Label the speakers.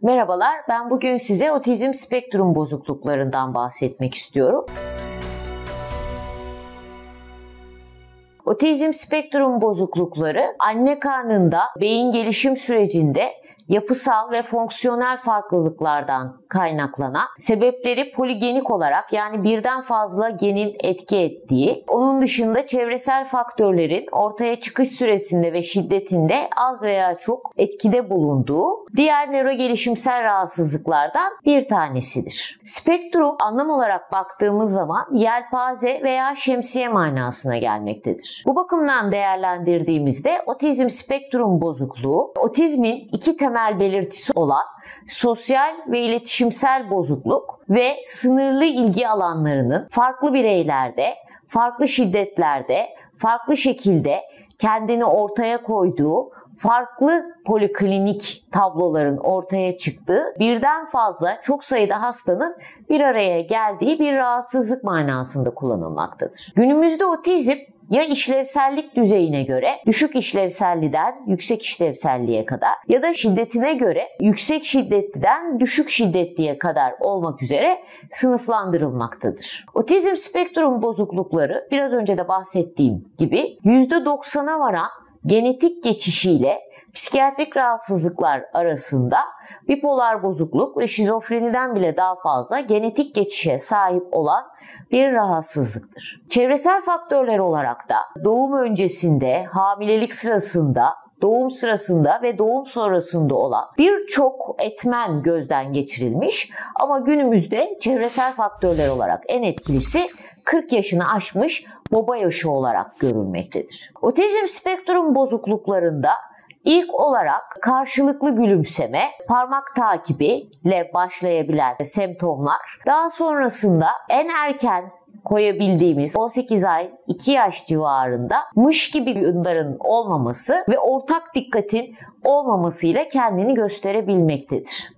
Speaker 1: Merhabalar, ben bugün size otizm spektrum bozukluklarından bahsetmek istiyorum. Otizm spektrum bozuklukları anne karnında beyin gelişim sürecinde yapısal ve fonksiyonel farklılıklardan kaynaklanan, sebepleri poligenik olarak yani birden fazla genin etki ettiği, onun dışında çevresel faktörlerin ortaya çıkış süresinde ve şiddetinde az veya çok etkide bulunduğu diğer nörogelişimsel rahatsızlıklardan bir tanesidir. Spektrum anlam olarak baktığımız zaman yelpaze veya şemsiye manasına gelmektedir. Bu bakımdan değerlendirdiğimizde otizm spektrum bozukluğu, otizmin iki temel belirtisi olan sosyal ve iletişimsel bozukluk ve sınırlı ilgi alanlarının farklı bireylerde, farklı şiddetlerde, farklı şekilde kendini ortaya koyduğu, farklı poliklinik tabloların ortaya çıktığı, birden fazla çok sayıda hastanın bir araya geldiği bir rahatsızlık manasında kullanılmaktadır. Günümüzde otizm ya işlevsellik düzeyine göre düşük işlevselliden yüksek işlevselliğe kadar ya da şiddetine göre yüksek şiddetliden düşük şiddetliye kadar olmak üzere sınıflandırılmaktadır. Otizm spektrum bozuklukları biraz önce de bahsettiğim gibi %90'a varan genetik geçişiyle psikiyatrik rahatsızlıklar arasında bipolar bozukluk ve şizofreniden bile daha fazla genetik geçişe sahip olan bir rahatsızlıktır. Çevresel faktörler olarak da doğum öncesinde, hamilelik sırasında, doğum sırasında ve doğum sonrasında olan birçok etmen gözden geçirilmiş ama günümüzde çevresel faktörler olarak en etkilisi 40 yaşını aşmış baba yaşı olarak görülmektedir. Otizm spektrum bozukluklarında İlk olarak karşılıklı gülümseme, parmak takibiyle başlayabilen semptomlar, daha sonrasında en erken koyabildiğimiz 18 ay 2 yaş civarında mış gibi günlerin olmaması ve ortak dikkatin olmamasıyla kendini gösterebilmektedir.